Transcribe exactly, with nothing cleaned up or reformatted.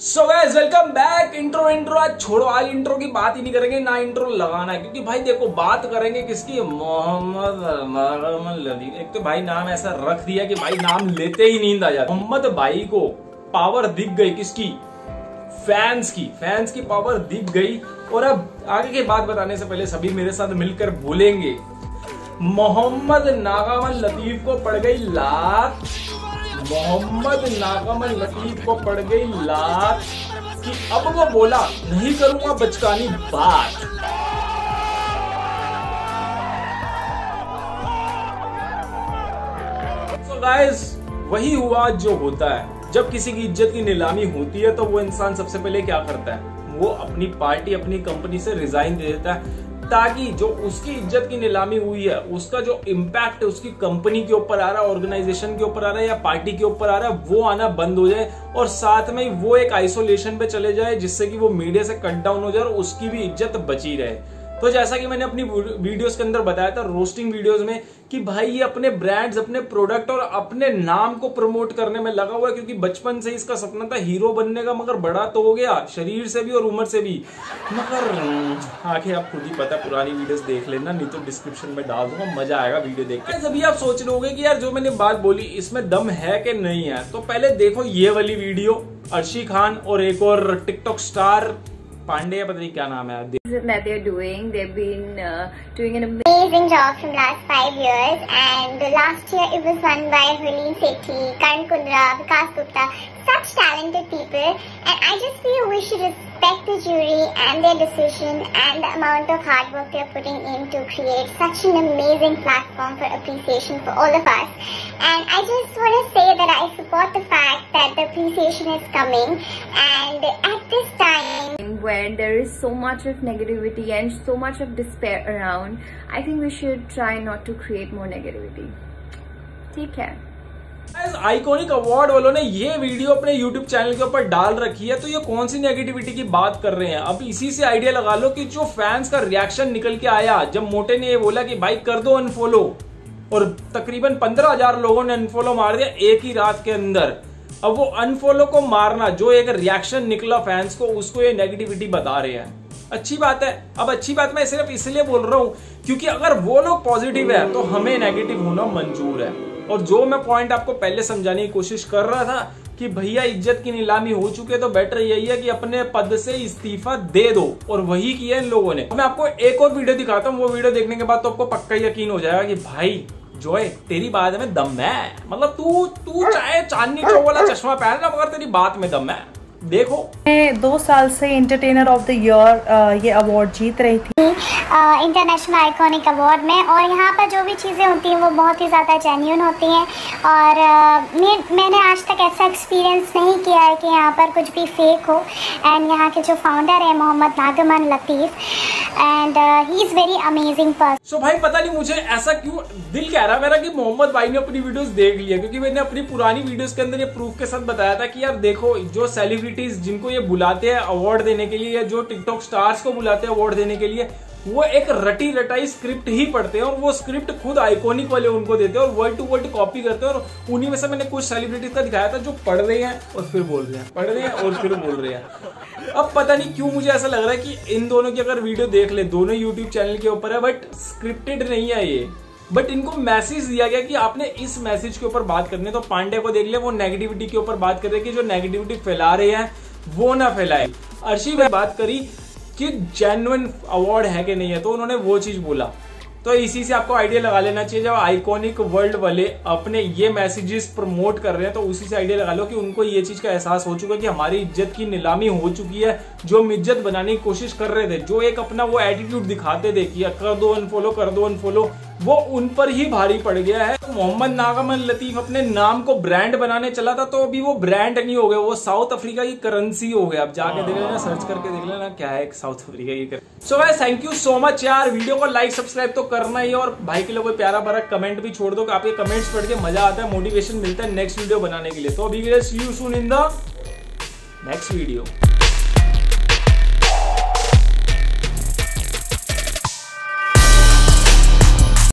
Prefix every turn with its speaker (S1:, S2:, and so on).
S1: सो guys welcome back. Intro intro आज छोड़ो, आज इंट्रो की बात ही नहीं करेंगे, ना इंट्रो लगाना है, क्योंकि भाई देखो बात करेंगे किसकी, मोहम्मद लतीफ। एक तो भाई नाम ऐसा रख दिया कि भाई नाम लेते ही नींद आ जाती। मोहम्मद भाई को पावर दिख गई, किसकी? फैंस की। फैंस की पावर दिख गई। और अब आगे की बात बताने से पहले सभी मेरे साथ मिलकर बोलेंगे, मोहम्मद नागामन लतीफ को पड़ गई लात। मोहम्मद नागामन लतीफ को पड़ गई लात कि अब वो बोला नहीं करूंगा बचकानी बात। so guys, वही हुआ जो होता है। जब किसी की इज्जत की नीलामी होती है तो वो इंसान सबसे पहले क्या करता है, वो अपनी पार्टी अपनी कंपनी से रिजाइन दे देता है, ताकि जो उसकी इज्जत की नीलामी हुई है उसका जो इम्पैक्ट उसकी कंपनी के ऊपर आ रहा है, ऑर्गेनाइजेशन के ऊपर आ रहा है या पार्टी के ऊपर आ रहा है, वो आना बंद हो जाए और साथ में वो एक आइसोलेशन पे चले जाए, जिससे कि वो मीडिया से कट डाउन हो जाए और उसकी भी इज्जत बची रहे। तो जैसा कि मैंने अपनी वीडियोस के अंदर बताया था, रोस्टिंग वीडियोस में, कि भाई ये अपने ब्रांड्स, अपने प्रोडक्ट और अपने नाम को प्रमोट करने में लगा हुआ है, क्योंकि बचपन से इसका सपना था हीरो बनने का, मगर बड़ा तो हो गया शरीर से भी और उम्र से भी। मगर आखिर आप खुद ही पता, पुरानी वीडियोस देख लेना, नहीं तो डिस्क्रिप्शन में डाल दूंगा, मजा आएगा वीडियो देख के। अभी आप सोच रहे होंगे कि यार जो मैंने बात बोली इसमें दम है कि नहीं है, तो पहले देखो ये वाली वीडियो। अर्शी खान और एक और टिकटॉक स्टार पांडे, पता नहीं क्या नाम है,
S2: that they're doing. They've been uh, doing an amazing job from last five years, and last year it was won by Harleen Sethi, Karan Kundra, Vikas Gupta, such talented people, and I just feel we should respect the jury and their decision and the amount of hard work they're putting in to create such an amazing platform for appreciation for all of us. And I just want to say that I support the fact that the appreciation is coming, and at this time when there is so much of negativity and so much of despair around, I think we should try not to create more negativity. ठीक है।
S1: Iconic award वालों ने ये video अपने YouTube channel के ऊपर डाल रखी है, तो ये कौन सी नेगेटिविटी की बात कर रहे हैं? अब इसी से आइडिया लगा लो कि जो फैंस का रिएक्शन निकल के आया जब मोटे ने ये बोला कि भाई कर दो अनफॉलो, और तकरीबन पंद्रह हजार लोगों ने अनफॉलो मार दिया एक ही रात के अंदर। अब वो अनफॉलो को मारना, जो एक रिएक्शन निकला फैंस को, उसको ये नेगेटिविटी बता रहे हैं। अच्छी बात है। अब अच्छी बात मैं सिर्फ इसलिए बोल रहा हूं क्योंकि अगर वो लोग पॉजिटिव है तो हमें नेगेटिव होना मंजूर है। और जो मैं पॉइंट आपको पहले समझाने की कोशिश कर रहा था कि भैया इज्जत की नीलामी हो चुके, तो बेटर यही है कि अपने पद से इस्तीफा दे दो, और वही किया इन लोगों ने। मैं आपको एक और वीडियो दिखाता हूँ, वो वीडियो देखने के बाद तो आपको पक्का यकीन हो जाएगा कि भाई जोए तेरी बात में दम है। मतलब तू तू चाहे चांदनी चौक वाला चश्मा पहनना, मगर तेरी बात में दम है। देखो,
S3: मैं दो साल से एंटरटेनर ऑफ द ईयर ये अवार्ड जीत रही थी
S4: इंटरनेशनल आइकॉनिक अवार्ड में, और यहाँ पर जो भी चीज़ें होती हैं वो बहुत ही ज़्यादा जेन्युइन होती हैं, और uh, मैं, मैंने आज तक ऐसा एक्सपीरियंस नहीं किया है कि यहाँ पर कुछ भी फेक हो। एंड यहाँ के जो फाउंडर है Mohammed Nagaman Latif, and he is very amazing person.
S1: So भाई पता नहीं मुझे ऐसा क्यों दिल कह रहा है मेरा कि मोहम्मद भाई ने अपनी वीडियोस देख ली है, क्योंकि मैंने अपनी पुरानी वीडियोस के अंदर ये प्रूफ के साथ बताया था कि यार देखो, जो सेलिब्रिटीज जिनको ये बुलाते हैं अवार्ड देने के लिए, या जो टिकटॉक स्टार्स को बुलाते हैं अवार्ड देने के लिए, वो एक रटी रटाई स्क्रिप्ट ही पढ़ते हैं, और वो स्क्रिप्ट खुद आइकॉनिक वाले उनको देते हैं और वर्ड टू वर्ड कॉपी करते हैं। और उन्हीं में से मैंने कुछ सेलिब्रिटीज का दिखाया था जो पढ़ रहे हैं और फिर बोल रहे हैं, पढ़ रहे हैं और फिर बोल रहे हैं। अब पता नहीं क्यों मुझे ऐसा लग रहा है कि इन दोनों की अगर वीडियो देख ले, दोनों यूट्यूब चैनल के ऊपर है, बट स्क्रिप्टेड नहीं है ये, बट इनको मैसेज दिया गया कि आपने इस मैसेज के ऊपर बात करनी है। तो पांडे को देख लिया, वो नेगेटिविटी के ऊपर बात कर रहे हैं कि जो नेगेटिविटी फैला रहे हैं वो ना फैलाए। अर्शी ने बात करी कि जेन्युइन अवार्ड है कि नहीं है, तो उन्होंने वो चीज बोला। तो इसी से आपको आइडिया लगा लेना चाहिए, जब आइकॉनिक वर्ल्ड वाले अपने ये मैसेजेस प्रमोट कर रहे हैं, तो उसी से आइडिया लगा लो कि उनको ये चीज का एहसास हो चुका है कि हमारी इज्जत की नीलामी हो चुकी है। जो हम इज्जत बनाने की कोशिश कर रहे थे, जो एक अपना वो एटीट्यूड दिखाते थे कि कर दो अनफॉलो, कर दो अनफॉलो, वो उन पर ही भारी पड़ गया है। तो मोहम्मद नागामन लतीफ अपने नाम को ब्रांड बनाने चला था, तो अभी वो ब्रांड नहीं हो गया, वो साउथ अफ्रीका की करेंसी हो गया। अब जाके देख लेना, सर्च करके देख लेना क्या है साउथ अफ्रीका की currency. So guys thank you so much यार, वीडियो को लाइक सब्सक्राइब तो करना ही, और भाई के लिए कोई प्यारा भरा कमेंट भी छोड़ दो, कि आपके कमेंट्स पढ़ के मजा आता है, मोटिवेशन मिलता है नेक्स्ट वीडियो बनाने के लिए। तो अभी see you soon in the next video.